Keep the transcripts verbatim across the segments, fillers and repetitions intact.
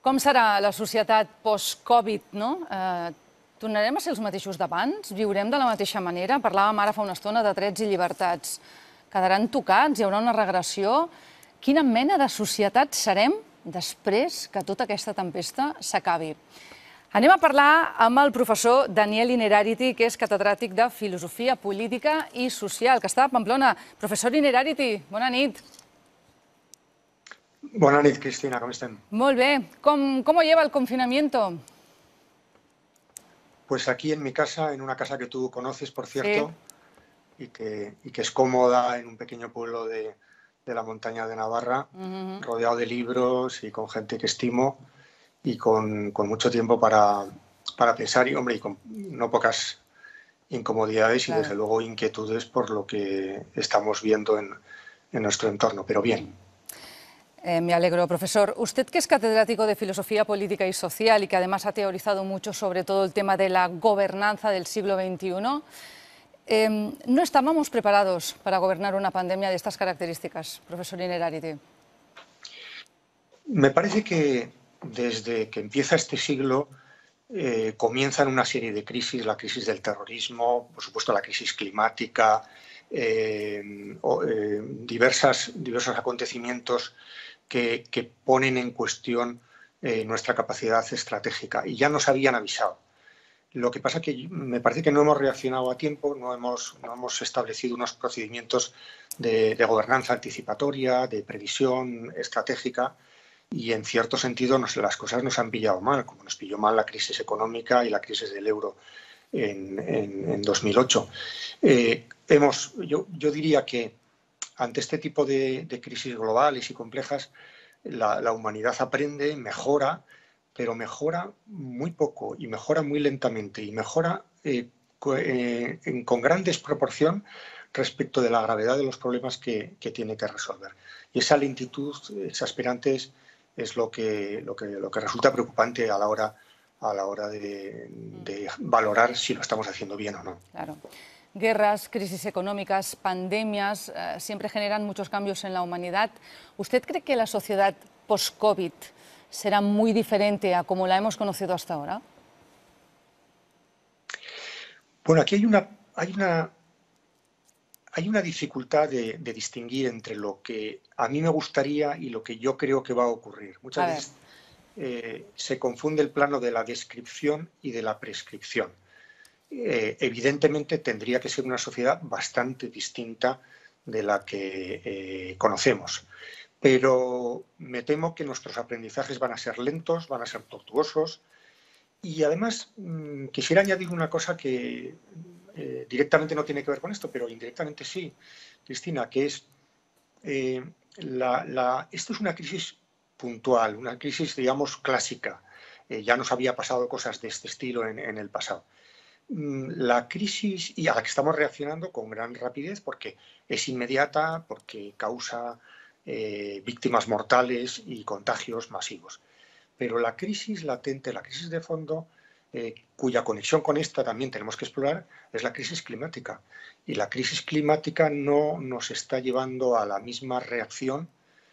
Com serà la societat post-Covid, no? Eh, tornarem a ser els mateixos d'abans? Viurem de la mateixa manera? Parlàvem ara fa una estona de drets i llibertats. Quedaran tocats? Hi haurà una regressió? Quina mena de societat serem després que tota aquesta tempesta s'acabi? Anem a parlar amb el professor Daniel Innerarity, que és catedràtic de Filosofia Política i Social, que està a Pamplona. Professor Innerarity, bona nit. Bona nit, Cristina, com estem? Molt bé. ¿Cómo, cómo lleva el confinamiento? Pues aquí en mi casa, en una casa que tú conoces, por cierto, sí. y, que, y que es cómoda en un pequeño pueblo de, de la montaña de Navarra, uh-huh. rodeado de libros y con gente que estimo y con, con mucho tiempo para, para pensar y, hombre, y con no pocas incomodidades y, claro. desde luego, inquietudes por lo que estamos viendo en, en nuestro entorno, pero bien. Eh, me alegro, profesor. Usted, que es catedrático de Filosofía Política y Social y que además ha teorizado mucho sobre todo el tema de la gobernanza del siglo veintiuno, eh, ¿no estábamos preparados para gobernar una pandemia de estas características, profesor Innerarity? Me parece que desde que empieza este siglo eh, comienzan una serie de crisis, la crisis del terrorismo, por supuesto la crisis climática, eh, o, eh, diversas, diversos acontecimientos Que, que ponen en cuestión eh, nuestra capacidad estratégica y ya nos habían avisado. Lo que pasa es que me parece que no hemos reaccionado a tiempo, no hemos, no hemos establecido unos procedimientos de, de gobernanza anticipatoria, de previsión estratégica y en cierto sentido nos, las cosas nos han pillado mal, como nos pilló mal la crisis económica y la crisis del euro en, en, en dos mil ocho. Eh, hemos, yo, yo diría que ante este tipo de, de crisis globales y complejas, la, la humanidad aprende, mejora, pero mejora muy poco y mejora muy lentamente y mejora eh, co eh, en, con gran desproporción respecto de la gravedad de los problemas que, que tiene que resolver. Y esa lentitud exasperante es, es lo, que, lo, que, lo que resulta preocupante a la hora, a la hora de, de valorar si lo estamos haciendo bien o no. Claro. Guerras, crisis económicas, pandemias, eh, siempre generan muchos cambios en la humanidad. ¿Usted cree que la sociedad post-COVID será muy diferente a como la hemos conocido hasta ahora? Bueno, aquí hay una, hay una, hay una dificultad de, de distinguir entre lo que a mí me gustaría y lo que yo creo que va a ocurrir. Muchas veces eh, se confunde el plano de la descripción y de la prescripción. Eh, evidentemente tendría que ser una sociedad bastante distinta de la que eh, conocemos. Pero me temo que nuestros aprendizajes van a ser lentos, van a ser tortuosos. Y además mmm, quisiera añadir una cosa que eh, directamente no tiene que ver con esto, pero indirectamente sí, Cristina, que es, eh, la, la, esto es una crisis puntual, una crisis, digamos, clásica. Eh, ya nos había pasado cosas de este estilo en, en el pasado. La crisis, y a la que estamos reaccionando con gran rapidez porque es inmediata, porque causa eh, víctimas mortales y contagios masivos. Pero la crisis latente, la crisis de fondo, eh, cuya conexión con esta también tenemos que explorar, es la crisis climática. Y la crisis climática no nos está llevando a la misma reacción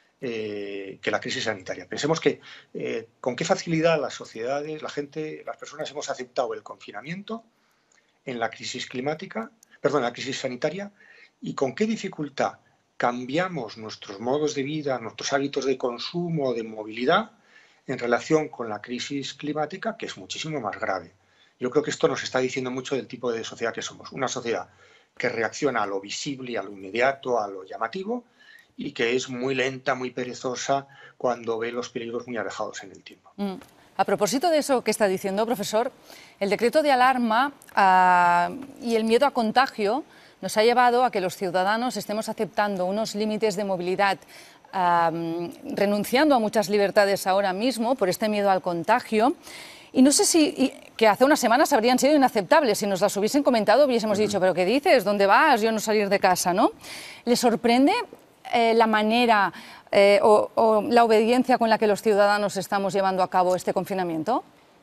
Eh, que la crisis sanitaria. Pensemos que eh, con qué facilidad las sociedades, la gente, las personas hemos aceptado el confinamiento en la crisis climática, perdón, en la crisis sanitaria, y con qué dificultad cambiamos nuestros modos de vida, nuestros hábitos de consumo, de movilidad, en relación con la crisis climática, que es muchísimo más grave. Yo creo que esto nos está diciendo mucho del tipo de sociedad que somos. Una sociedad que reacciona a lo visible, a lo inmediato, a lo llamativo, y que es muy lenta, muy perezosa cuando ve los peligros muy alejados en el tiempo. Mm. A propósito de eso que está diciendo, profesor, el decreto de alarma uh, y el miedo a contagio nos ha llevado a que los ciudadanos estemos aceptando unos límites de movilidad, uh, renunciando a muchas libertades ahora mismo por este miedo al contagio. Y no sé si, que hace unas semanas habrían sido inaceptables, si nos las hubiesen comentado hubiésemos uh-huh. dicho, pero ¿qué dices? ¿Dónde vas? Yo no salir de casa, ¿no? ¿Le sorprende eh, la manera eh, o, o la obediencia con la que los ciudadanos estamos llevando a cabo este confinamiento?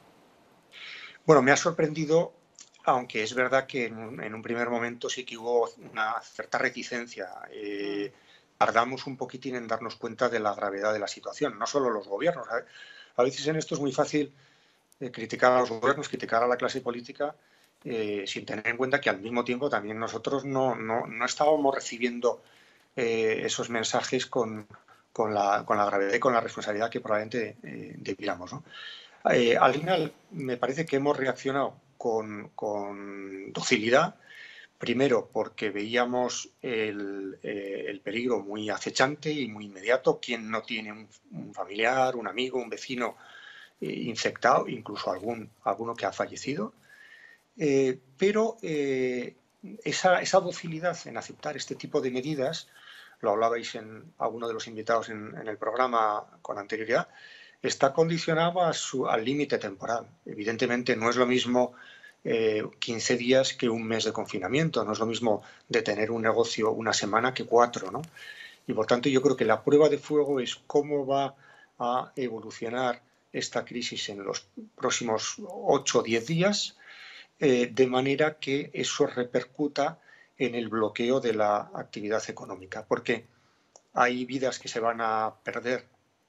Bueno, me ha sorprendido, aunque es verdad que en un, en un primer momento sí que hubo una cierta reticencia. Eh, tardamos un poquitín en darnos cuenta de la gravedad de la situación, no solo los gobiernos. a veces en esto es muy fácil eh, criticar a los gobiernos, criticar a la clase política, eh, sin tener en cuenta que al mismo tiempo también nosotros no, no, no estábamos recibiendo eh, esos mensajes con, con, la, con la gravedad y con la responsabilidad que probablemente eh, debiéramos, ¿no? Eh, al final, me parece que hemos reaccionado con, con docilidad. Primero, porque veíamos el, eh, el peligro muy acechante y muy inmediato. ¿Quién no tiene un, un familiar, un amigo, un vecino eh, infectado, incluso algún, alguno que ha fallecido? Eh, pero eh, esa, esa docilidad en aceptar este tipo de medidas, lo hablabais en alguno de los invitados en, en el programa con anterioridad, está condicionado a su, al límite temporal. Evidentemente no es lo mismo eh, quince días que un mes de confinamiento, no es lo mismo de tener un negocio una semana que cuatro, ¿no? Y por tanto yo creo que la prueba de fuego es cómo va a evolucionar esta crisis en los próximos ocho o diez días, eh, de manera que eso repercuta en el bloqueo de la actividad económica, porque hay vidas que se van a perder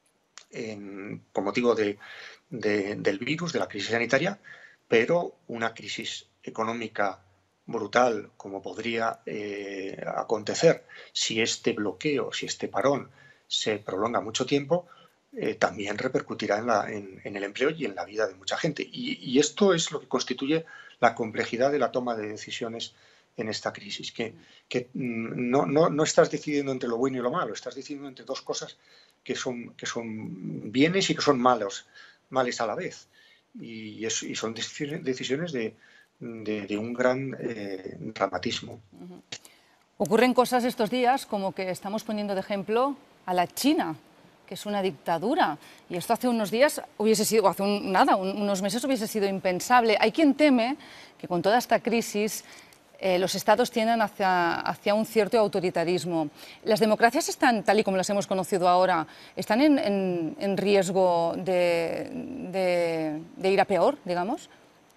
en, con motivo de, de, del virus, de la crisis sanitaria, pero una crisis económica brutal, como podría eh, acontecer si este bloqueo, si este parón se prolonga mucho tiempo, eh, también repercutirá en, la, en, en el empleo y en la vida de mucha gente. Y, y esto es lo que constituye la complejidad de la toma de decisiones en esta crisis, que, que no, no, no estás decidiendo entre lo bueno y lo malo, estás decidiendo entre dos cosas que son, que son bienes y que son malos, males a la vez. Y, es, y son decisiones de, de, de un gran eh, dramatismo. Uh-huh. Ocurren cosas estos días como que estamos poniendo de ejemplo a la China, que es una dictadura. Y esto hace unos días hubiese sido, hace un, nada, un, unos meses hubiese sido impensable. Hay quien teme que con toda esta crisis eh, los estados tiendan hacia, hacia un cierto autoritarismo. ¿Las democracias están, tal y como las hemos conocido ahora, están en, en, en riesgo de, de, de ir a peor, digamos?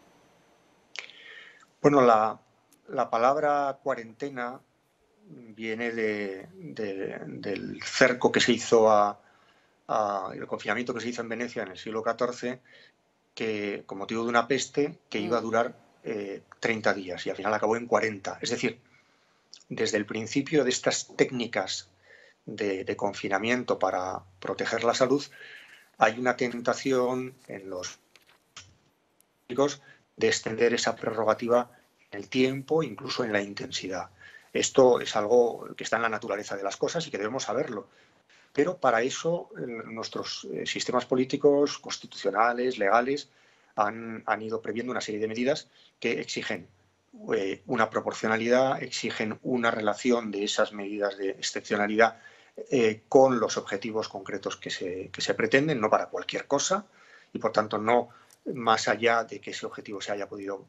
Bueno, la, la palabra cuarentena viene de, de, del cerco que se hizo a, a, el confinamiento que se hizo en Venecia en el siglo catorce, que, con motivo de una peste que iba a durar eh, treinta días y al final acabó en cuarenta. Es decir, desde el principio de estas técnicas de, de confinamiento para proteger la salud, hay una tentación en los políticos de extender esa prerrogativa en el tiempo, incluso en la intensidad. Esto es algo que está en la naturaleza de las cosas y que debemos saberlo. Pero para eso nuestros sistemas políticos, constitucionales, legales, han, han ido previendo una serie de medidas que exigen eh, una proporcionalidad, exigen una relación de esas medidas de excepcionalidad eh, con los objetivos concretos que se, que se pretenden, no para cualquier cosa, y por tanto no más allá de que ese objetivo se haya podido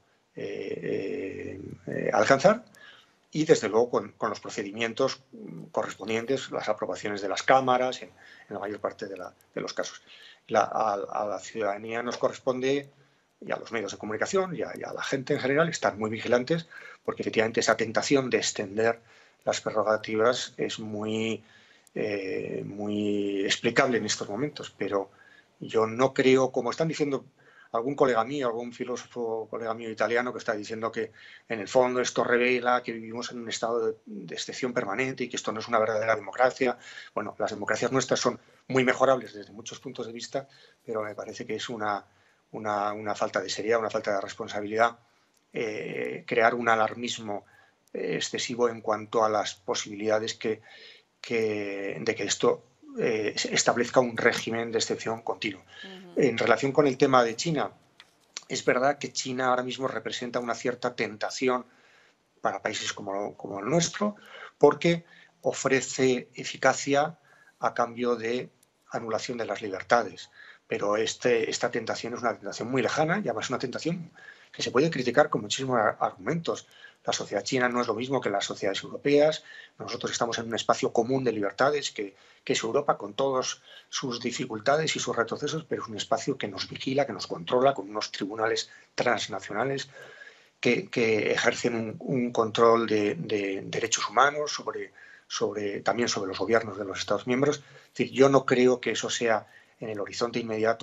eh, eh, alcanzar. Y desde luego con, con los procedimientos correspondientes, las aprobaciones de las cámaras, en, en la mayor parte de, la, de los casos. La, a, a la ciudadanía nos corresponde, y a los medios de comunicación, y a, y a la gente en general, estar muy vigilantes, porque efectivamente esa tentación de extender las prerrogativas es muy, eh, muy explicable en estos momentos, pero yo no creo, como están diciendo algún colega mío, algún filósofo colega mío italiano que está diciendo que en el fondo esto revela que vivimos en un estado de, de excepción permanente y que esto no es una verdadera democracia. Bueno, las democracias nuestras son muy mejorables desde muchos puntos de vista, pero me parece que es una, una, una falta de seriedad, una falta de responsabilidad eh, crear un alarmismo eh, excesivo en cuanto a las posibilidades que, que, de que esto Eh, establezca un régimen de excepción continuo. Uh-huh. En relación con el tema de China, es verdad que China ahora mismo representa una cierta tentación para países como, como el nuestro, porque ofrece eficacia a cambio de anulación de las libertades. Pero este, esta tentación es una tentación muy lejana y además es una tentación que se puede criticar con muchísimos argumentos. La sociedad china no es lo mismo que las sociedades europeas. Nosotros estamos en un espacio común de libertades que, que es Europa, con todas sus dificultades y sus retrocesos, pero es un espacio que nos vigila, que nos controla, con unos tribunales transnacionales que, que ejercen un, un control de, de derechos humanos, sobre, sobre, también sobre los gobiernos de los Estados miembros. Es decir, yo no creo que eso sea en el horizonte inmediato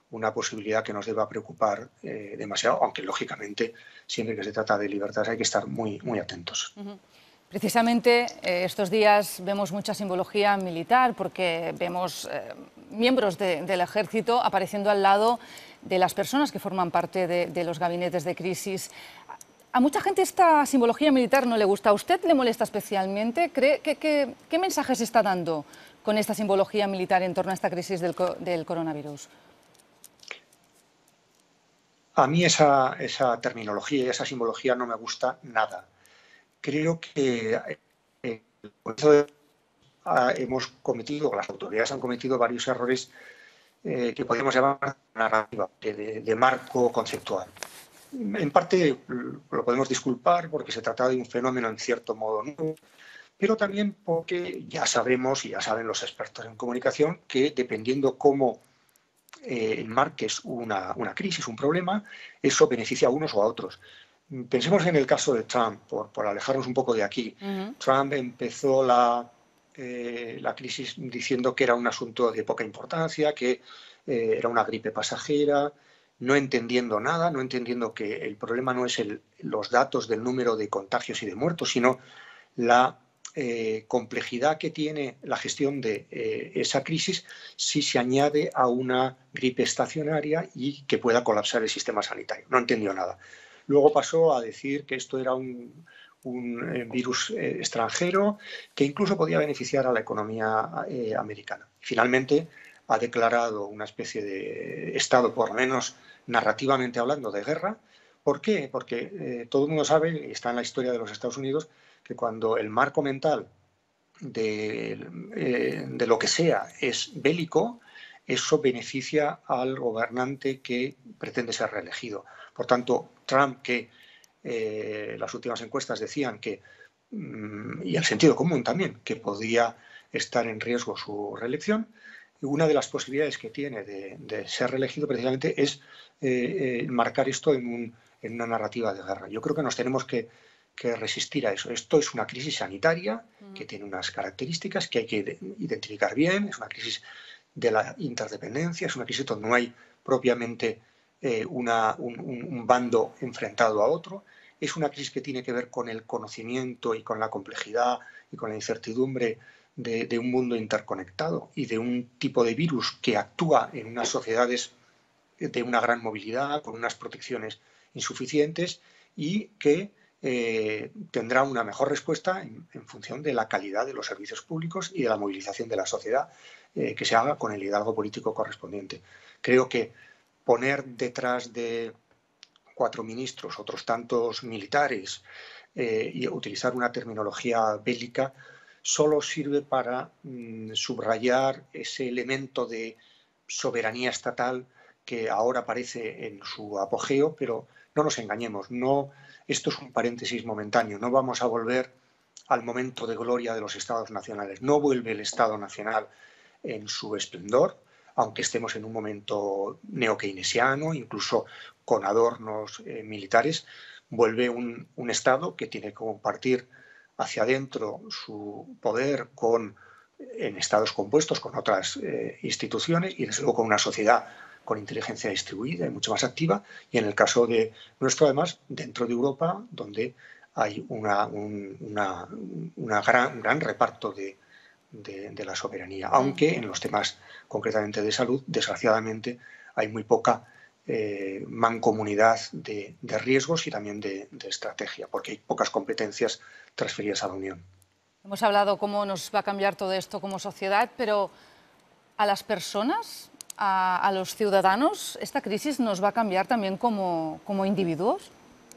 una posibilidad que nos deba preocupar eh, demasiado, aunque lógicamente siempre que se trata de libertades hay que estar muy, muy atentos. Uh-huh. Precisamente eh, estos días vemos mucha simbología militar porque vemos eh, miembros de, del ejército apareciendo al lado de las personas que forman parte de, de los gabinetes de crisis. A mucha gente esta simbología militar no le gusta. ¿A usted le molesta especialmente? ¿Cree que, que, ¿Qué mensaje se está dando con esta simbología militar en torno a esta crisis del, del coronavirus? A mí esa, esa terminología y esa simbología no me gusta nada. Creo que eh, por eso hemos cometido, las autoridades han cometido varios errores eh, que podemos llamar narrativa, de, de marco conceptual. En parte lo podemos disculpar porque se trata de un fenómeno en cierto modo nuevo, pero también porque ya sabemos y ya saben los expertos en comunicación que dependiendo cómo eh, enmarques una, una crisis, un problema, eso beneficia a unos o a otros. Pensemos en el caso de Trump, por, por alejarnos un poco de aquí. Uh-huh. Trump empezó la, eh, la crisis diciendo que era un asunto de poca importancia, que eh, era una gripe pasajera, no entendiendo nada, no entendiendo que el problema no es el, los datos del número de contagios y de muertos, sino la eh, complejidad que tiene la gestión de eh, esa crisis si se añade a una gripe estacionaria y que pueda colapsar el sistema sanitario. No entendió nada. Luego pasó a decir que esto era un, un eh, virus eh, extranjero que incluso podía beneficiar a la economía eh, americana. Finalmente ha declarado una especie de estado, por lo menos narrativamente hablando, de guerra. ¿Por qué? Porque eh, todo el mundo sabe, y está en la historia de los Estados Unidos, que cuando el marco mental de, eh, de lo que sea es bélico, eso beneficia al gobernante que pretende ser reelegido. Por tanto, Trump, que eh, las últimas encuestas decían que, mmm, y el sentido común también, que podía estar en riesgo su reelección, una de las posibilidades que tiene de, de ser reelegido precisamente es eh, eh, marcar esto en, un, en una narrativa de guerra. Yo creo que nos tenemos que, que resistir a eso. Esto es una crisis sanitaria que tiene unas características que hay que identificar bien, es una crisis de la interdependencia, es una crisis donde no hay propiamente eh, una, un, un bando enfrentado a otro, es una crisis que tiene que ver con el conocimiento y con la complejidad y con la incertidumbre de, de un mundo interconectado y de un tipo de virus que actúa en unas sociedades de una gran movilidad, con unas protecciones insuficientes y que eh, tendrá una mejor respuesta en, en función de la calidad de los servicios públicos y de la movilización de la sociedad eh, que se haga con el liderazgo político correspondiente. Creo que poner detrás de cuatro ministros, otros tantos militares eh, y utilizar una terminología bélica solo sirve para mmm, subrayar ese elemento de soberanía estatal que ahora aparece en su apogeo, pero no nos engañemos, no, esto es un paréntesis momentáneo, no vamos a volver al momento de gloria de los estados nacionales, no vuelve el Estado Nacional en su esplendor, aunque estemos en un momento neo-keynesiano, incluso con adornos eh, militares, vuelve un, un Estado que tiene que compartir hacia adentro su poder con, en estados compuestos con otras eh, instituciones y desde luego con una sociedad con inteligencia distribuida y mucho más activa, y en el caso de nuestro, además, dentro de Europa, donde hay una, un, una, una gran, un gran reparto de, de, de la soberanía, aunque en los temas concretamente de salud, desgraciadamente, hay muy poca eh, mancomunidad de, de riesgos y también de, de estrategia, porque hay pocas competencias transferidas a la Unión. Hemos hablado cómo nos va a cambiar todo esto como sociedad, pero a las personas, a, a los ciudadanos, ¿esta crisis nos va a cambiar también como, como individuos?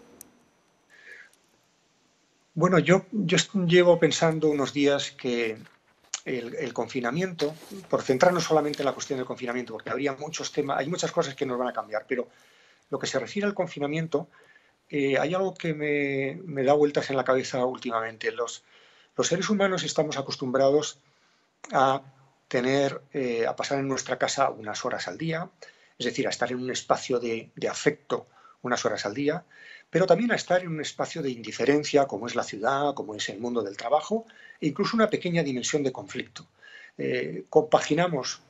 Bueno, yo, yo llevo pensando unos días que el, el confinamiento, por centrarnos solamente en la cuestión del confinamiento, porque habría muchos temas, hay muchas cosas que nos van a cambiar, pero lo que se refiere al confinamiento, eh, hay algo que me, me da vueltas en la cabeza últimamente. Los, los seres humanos estamos acostumbrados a tener, eh, a pasar en nuestra casa unas horas al día, es decir, a estar en un espacio de, de afecto unas horas al día, pero también a estar en un espacio de indiferencia, como es la ciudad, como es el mundo del trabajo, e incluso una pequeña dimensión de conflicto. Eh, compaginamos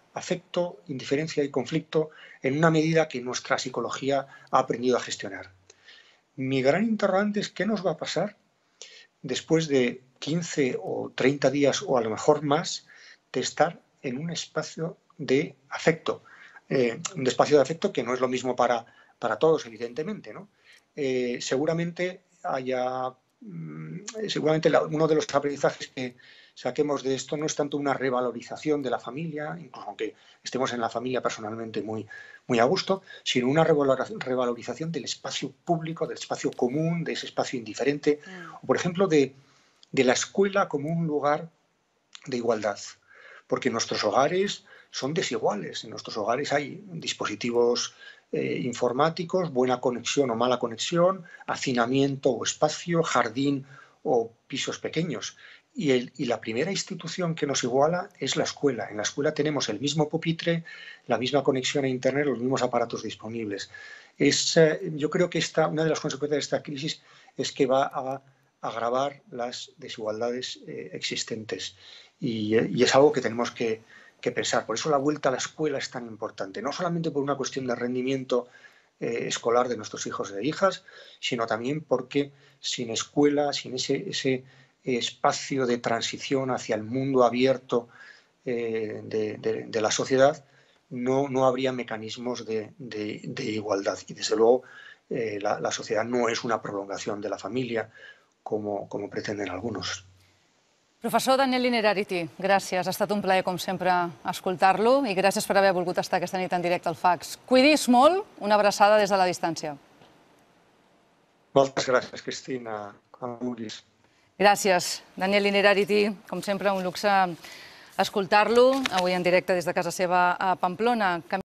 afecto, indiferencia y conflicto en una medida que nuestra psicología ha aprendido a gestionar. Mi gran interrogante es qué nos va a pasar después de quince o treinta días o a lo mejor más de estar en un espacio de afecto. Eh, un espacio de afecto que no es lo mismo para, para todos, evidentemente, ¿no? Eh, seguramente haya, seguramente la, uno de los aprendizajes que saquemos de esto no es tanto una revalorización de la familia, incluso aunque estemos en la familia personalmente muy, muy a gusto, sino una revalorización del espacio público, del espacio común, de ese espacio indiferente, mm. o por ejemplo de, de la escuela como un lugar de igualdad, porque nuestros hogares son desiguales, en nuestros hogares hay dispositivos eh, informáticos, buena conexión o mala conexión, hacinamiento o espacio, jardín o pisos pequeños. Y, el, y la primera institución que nos iguala es la escuela. En la escuela tenemos el mismo pupitre, la misma conexión a Internet, los mismos aparatos disponibles. Es, eh, yo creo que esta, una de las consecuencias de esta crisis es que va a agravar las desigualdades eh, existentes. Y, y es algo que tenemos que, que pensar. Por eso la vuelta a la escuela es tan importante. No solamente por una cuestión de rendimiento eh, escolar de nuestros hijos e hijas, sino también porque sin escuela, sin ese... ese espacio de transición hacia el mundo abierto eh, de, de, de la sociedad, no, no habría mecanismos de, de, de igualdad. Y desde luego eh, la, la sociedad no es una prolongación de la familia como, como pretenden algunos. Professor Daniel Innerarity, gràcies. Ha estat un plaer, com sempre, escoltar-lo i gràcies per haver volgut estar aquesta nit en directe al Fax. Cuidis molt, una abraçada des de la distància. Moltes gràcies, Cristina. Com vulguis. Gràcies, Daniel Innerarity. Com sempre, un luxe escoltar-lo avui en directe des de casa seva a Pamplona.